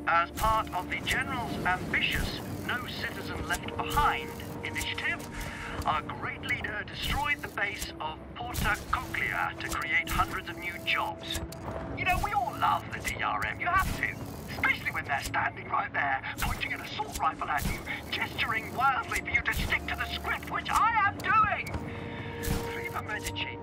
As part of the General's ambitious No Citizen Left Behind initiative, our great leader destroyed the base of Porta Cochlea to create hundreds of new jobs. You know, we all love the DRM, you have to. Especially when they're standing right there, pointing an assault rifle at you, gesturing wildly for you to stick to the script, which I am doing! Viva Medici.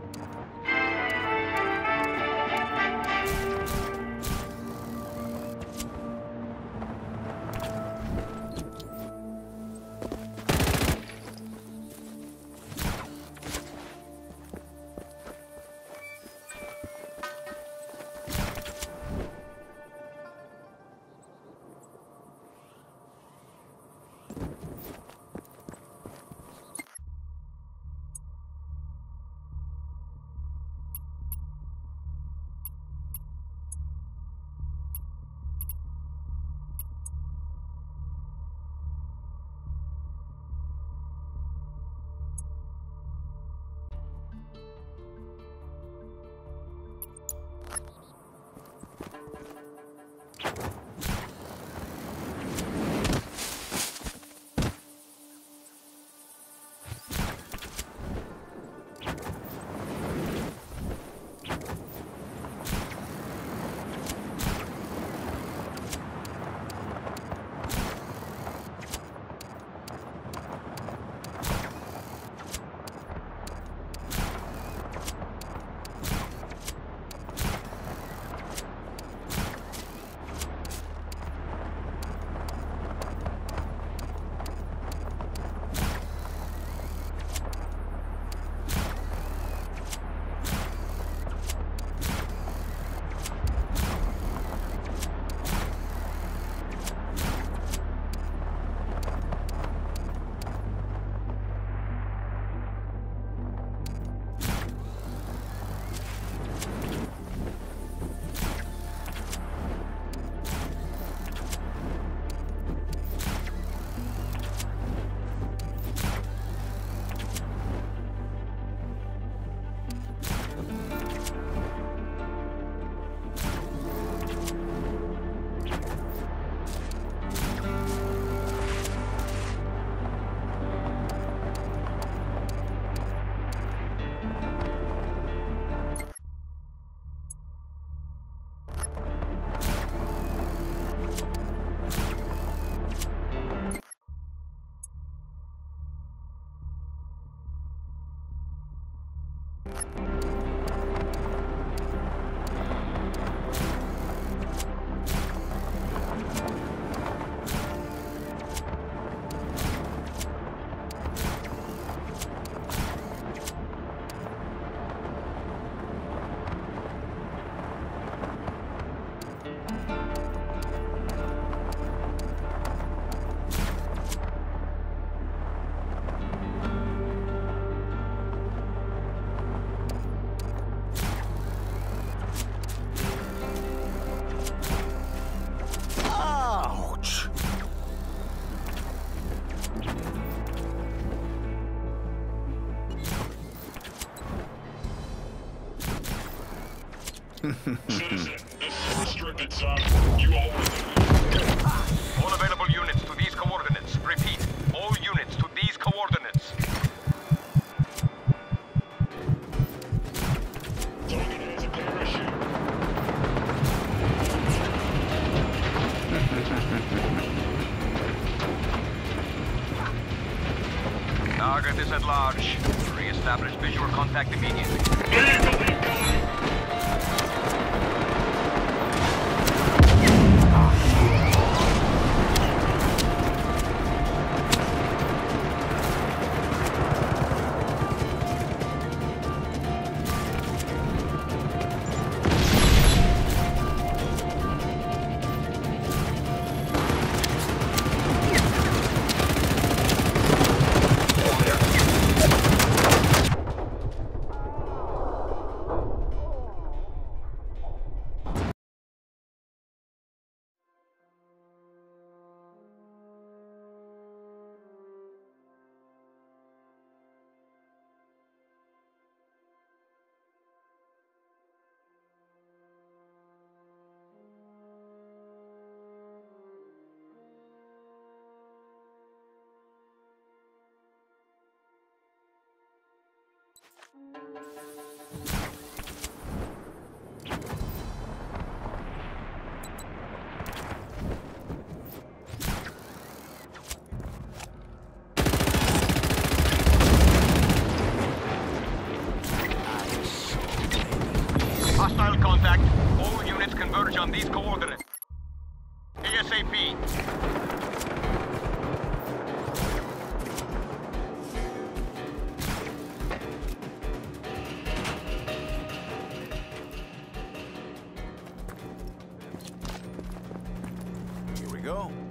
Citizen, this is a restricted zone. You all All available units to these coordinates. Repeat, all units to these coordinates. Target has a parachute. Target is at large. Re-establish visual contact immediately. Vehicle incoming! Hostile contact. All units converge on these coordinates. ASAP. Here we go.